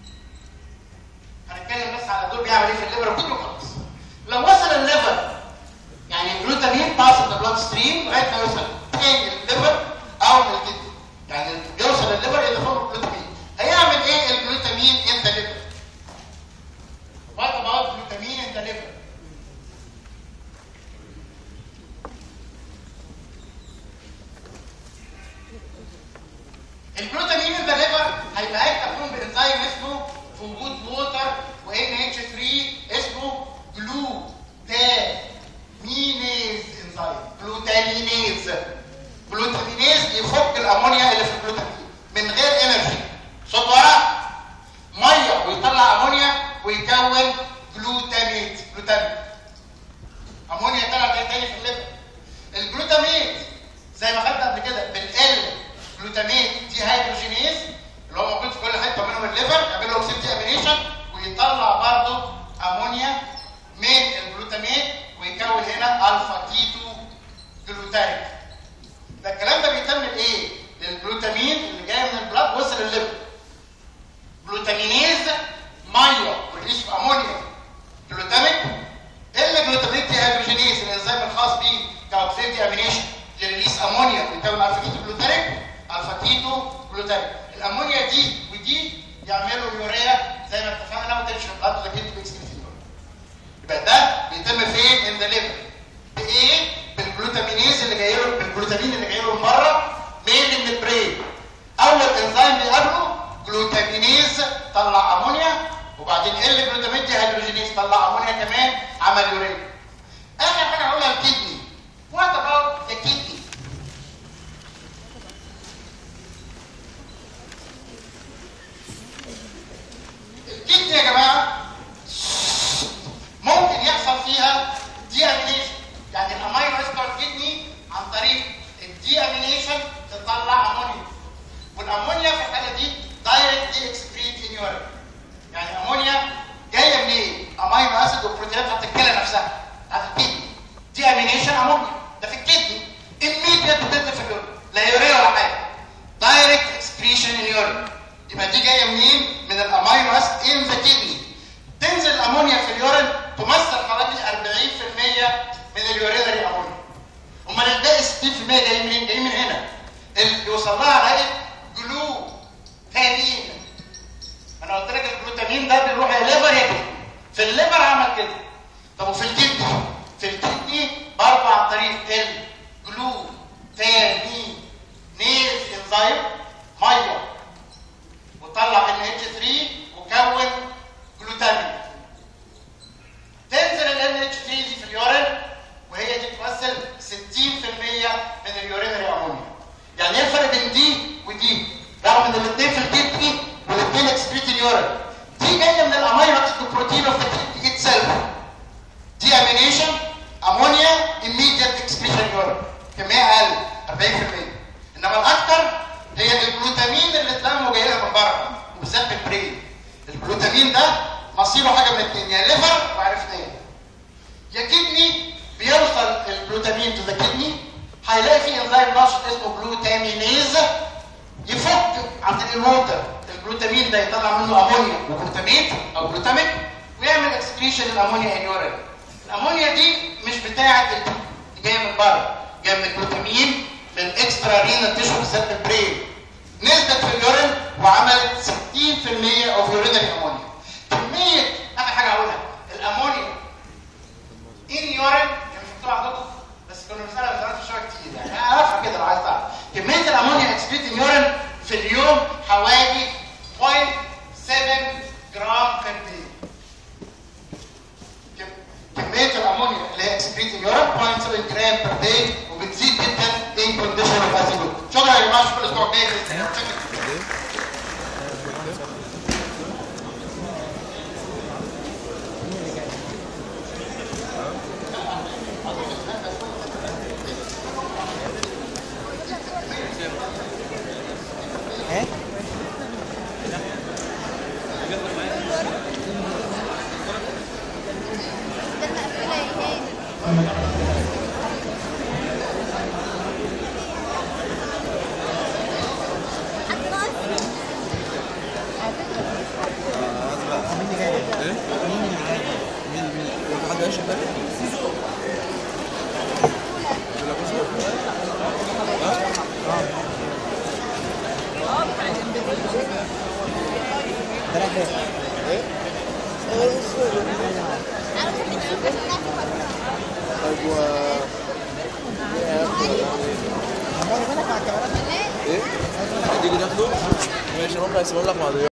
هنتكلم بس على دول بيعمل ايه في الليفر والكدني وخلاص. لو وصل الليفر يعني الجلوتامين باس ذا بلاد ستريم لغايه ما يوصل تاني الليفر او الكدني، يعني يوصل الليفر يدخل الجلوتامين. هيعمل ايه الجلوتامين ان ذا ليفر؟ What about glutamine in the liver? الجلوتامين in the liver هيبقى هيكون بانزيم اسمه في وجود ووتر و إن إتش ثري اسمه جلوتامينيز انزيم. جلوتامينيز جلوتامينيز يفك الامونيا اللي في الجلوتامين من غير انرجي. صوت ورا ميه ويطلع امونيا ويكون جلوتاميت. جلوتاميت امونيا طلعت تاني في الليفر. الجلوتاميت زي ما خدنا قبل كده بالال جلوتاميت دي هيدروجينيز اللي هو موجود في كل حته منهم الليفر يعمل له اوكسيد امينيشن ويطلع برضه امونيا من الجلوتاميت ويكون هنا الفا كيتو جلوتاريك. ده الكلام ده بيتم لايه؟ للجلوتامين اللي جاي من البلاد وصل الليفر. جلوتامينيز ميه وريليس امونيا جلوتاميك الا جلوتاميك دي هيدروجينيز الانزيم الخاص بيه كاوكسيد امينيشن لريليس امونيا ويكون الفا كيتو جلوتاريك الفا كيتو جلوتاريك. الامونيا دي ودي يعملوا يوريا زي ما اتفقنا وتمشي في البلاد لكن باكسكريتين. يبقى ده بيتم فين؟ ان ذا ليفر. بايه؟ بالجلوتامينيز اللي جاي له بالجلوتامين اللي جاي له من بره مين من البرين. اول انزيم بيقابله جلوتامينيز عمل يوريا. اخر حاجه هقولها الكدني. وات اباوت ذا كدني؟ الكدني يا جماعه ممكن يحصل فيها دي امينيشن، يعني الامينو اسيد بتاع الكدني عن طريق الدي امينيشن تطلع امونيا، والامونيا في الحاله دي دايركت دي اكسكريت ان يورين. يعني امونيا جايه منين؟ امينو اسيد والبروتينات بتاعت الكلى نفسها بتاعت الكدني، دي امينيشن امونيا ده في الكدني immediate بتنزل في اليورين، لا يوريا ولا حاجه، دايركت اكسكريشن ان يورين. يبقى دي جايه منين؟ من الامينو اسيد ان ذا كدني. تنزل الامونيا في اليورين تمثل حوالي أربعين بالمية من اليورينري امونيا. امال الباقي ستين بالمية جاي منين؟ جاي من هنا. اللي بيوصل لها على جلوتامين. انا قلت لك الجلوتامين ده بيروح يا ليفر يا كدني. في الليفر عمل كده. طب وفي الكدني؟ في الكدني برضه عن طريق الجلوتامين نيز انزيم ميه وطلع ان اتش ثلاثة وكون جلوتامين. تنزل ال ان اتش ثلاثة دي في اليورين وهي دي تمثل ستين بالمية من اليورينري امونيا. يعني ايه الفرق بين دي ودي؟ رغم ان الاثنين في الكدني والاثنين اكسكريت اليورين. دي جايه من الامينو اسيد بروتين اوف ذا كدني اتسيلف. دي امينيشن امونيا immediate excretion يورين كميه اقل أربعين بالمية. انما الاكثر هي الجلوتامين اللي اتلم وجاي لها من بره وبالذات من البرين. الجلوتامين ده مصيره حاجه من الاثنين، يا ليفر وعرفناه يا كدني. بيوصل الجلوتامين تو ذا كدني هيلاقي في انزيم نشط اسمه جلوتامينيز يفك عن طريق الووتر الجلوتامين ده، يطلع منه امونيا وجلوتاميت او جلوتاميك ويعمل اكسكريشن الامونيا ان يورين. الامونيا دي مش بتاعه الكدني، جايه من بره، جايه من الجلوتامين من الاكسترا رينال تيشو بالذات البرين. نزلت في اليورين وعملت ستين بالمية اوف يورينري امونيا. كميه اخر حاجه هقولها الامونيا ان يورين كان مش مكتوب عندكم بس كنا بنسالها وزارات في الشغل كتير، يعني اعرفها كده لو عايز تعرف. كميه الامونيا اكسكريت ان يورين في اليوم حوالي صفر فاصلة سبعة جرام بير داي. كميه الامونيا اللي هي اكسكريت ان يورين صفر فاصلة سبعة جرام بير داي وبتزيد جدا ان كونديشن اوف ازيموت. شكرا يا جماعه، اشوفكم الاسبوع الجاي. ايه؟ تيجي تاخده؟ ماشي ممكن اسيبهم لك مع ضياء.